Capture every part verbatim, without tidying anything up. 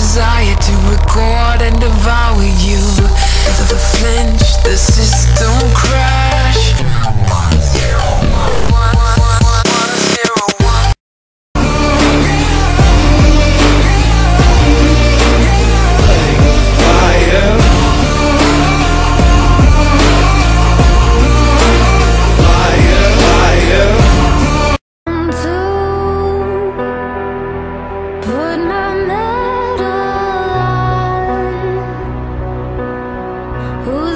desire to record and devour you. The flinch, the system crash. One zero one one one one one zero one. Fire. Fire, fire. Put my medal on. Who's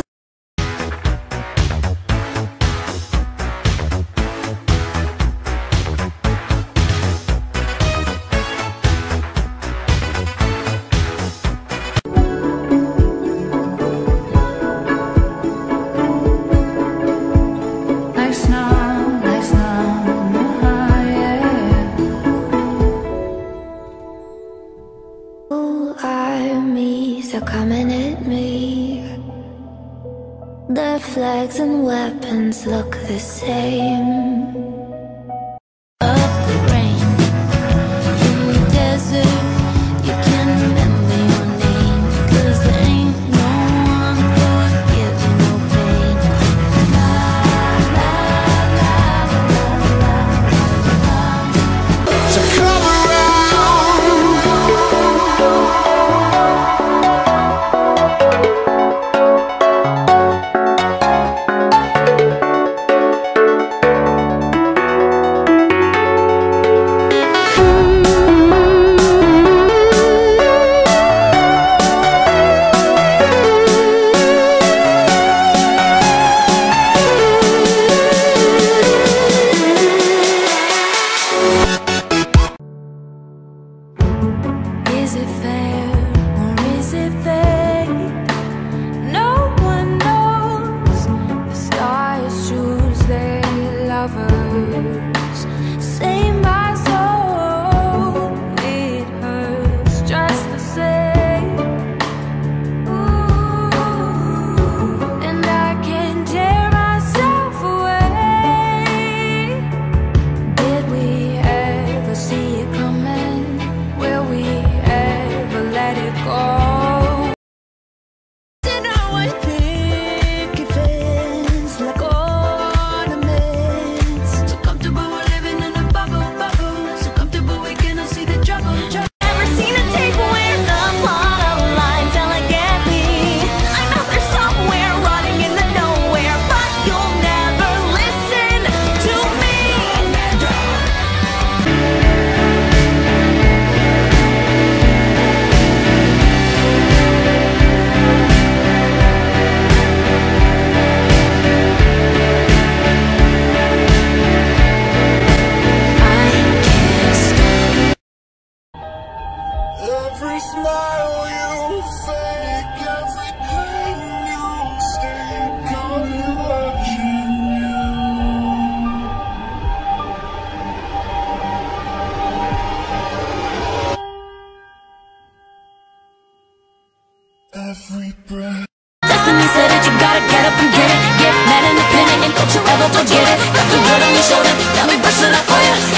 like snow, like snow, yeah. Armies are coming at me. Their flags and weapons look the same. Of the rain in the desert, you can remember your name, 'cause there ain't no one forgiving no pain. La, la, la, la, la, la. So come around. Is it fair or is it fake? No one knows. The stars choose their lovers. Save my soul, it hurts just the same. Ooh, and I can't tear myself away. Did we ever see it coming? Will we ever let it go? And now I think it fits like ornaments. So comfortable we're living in a bubble, bubble. So comfortable we cannot see the trouble, trouble. Never seen a tape where the plot outlines elegantly. I know there's somewhere running in the nowhere, but you'll never listen to me. Every smile you fake, everything you stake, I'm watching you. Every breath. Destiny said it, you gotta get up and get it. Get mad independent and don't you ever forget it. Got the blood on your shoulder, let me brush it up for you.